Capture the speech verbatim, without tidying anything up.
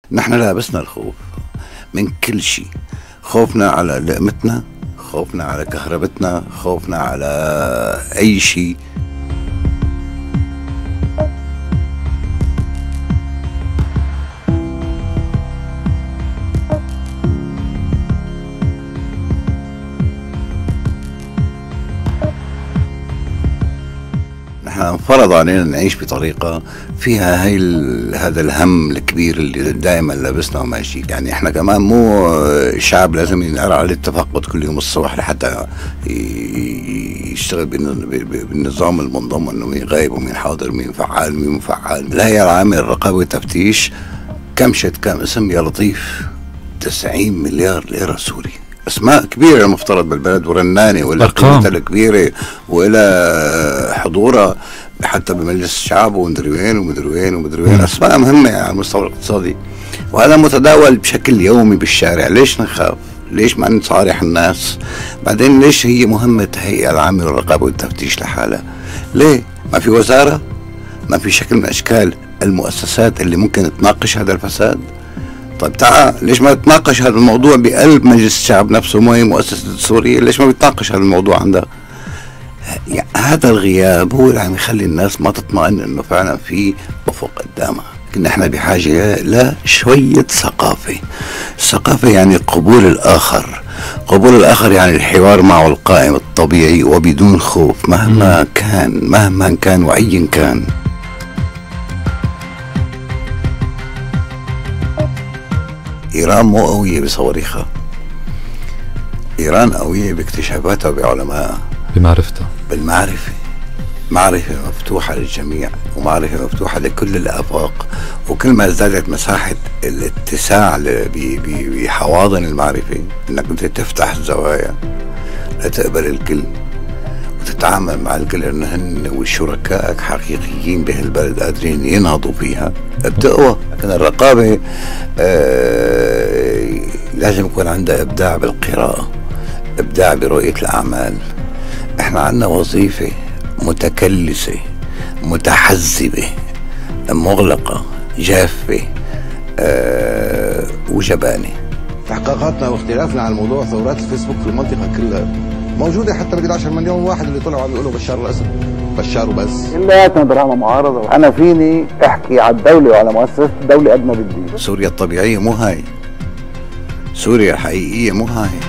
نحن لابسنا الخوف من كل شيء، خوفنا على لقمتنا، خوفنا على كهربتنا، خوفنا على أي شيء. نحن انفرض علينا نعيش بطريقة فيها هاي هذا الهم الكبير اللي دائما لابسنا وماشي. يعني احنا كمان مو شعب لازم ينقرا عليه التفقد كل يوم الصبح لحتى يشتغل بالنظام المنظم، انه مين غايب ومين حاضر، مين فعال مين مفعال. لا هي العامل الرقابي والتفتيش كمشت كم اسم يا لطيف، تسعين مليار ليرة سوري، اسماء كبيره المفترض بالبلد ورنانه ولا قيمتها الكبيره ولا حضورها حتى بمجلس الشعب ومدري وين ومدري وين ومدري وين، اسماء مهمه يعني على المستوى الاقتصادي، وهذا متداول بشكل يومي بالشارع. ليش نخاف؟ ليش ما نصارح الناس؟ بعدين ليش هي مهمه هيئه العامه للرقابه والتفتيش لحالها؟ ليه؟ ما في وزاره؟ ما في شكل من اشكال المؤسسات اللي ممكن تناقش هذا الفساد؟ طيب تعال، ليش ما تناقش هذا الموضوع بقلب مجلس الشعب نفسه؟ ما هي مؤسسة سوريا، ليش ما بتناقش هذا الموضوع عندها؟ يعني هذا الغياب هو اللي عم يخلي الناس ما تطمئن انه فعلا في افق قدامها. كنا احنا بحاجة لشوية ثقافة. الثقافة يعني قبول الآخر، قبول الآخر يعني الحوار معه القائم الطبيعي وبدون خوف مهما كان مهما كان وأيا كان. إيران مو قوية بصواريخها، إيران قوية باكتشافاتها وبعلمائها، بمعرفتها، بالمعرفة، معرفة مفتوحة للجميع ومعرفة مفتوحة لكل الآفاق. وكل ما ازدادت مساحة الاتساع بحواضن المعرفة، انك انت تفتح الزوايا لتقبل الكل وتتعامل مع الكل انه هن وشركائك حقيقيين بهالبلد قادرين ينهضوا فيها، بتقوى. لكن الرقابة آه لازم يكون عندها ابداع بالقراءة، ابداع برؤية الاعمال. احنا عندنا وظيفة متكلسة متحزبة مغلقة جافة آه وجبانة. تحقيقاتنا واختلافنا عن موضوع ثورات الفيسبوك في المنطقة كلها موجودة، حتى بقي عشرة مليون واحد اللي طلعوا عم يقولوا بشار الأسد، بشار وبس. كلياتنا دراما معارضة. أنا فيني أحكي على الدولة وعلى مؤسسة الدولة قد ما بدي. سوريا الطبيعية مو هاي، سوريا الحقيقية مو هاي.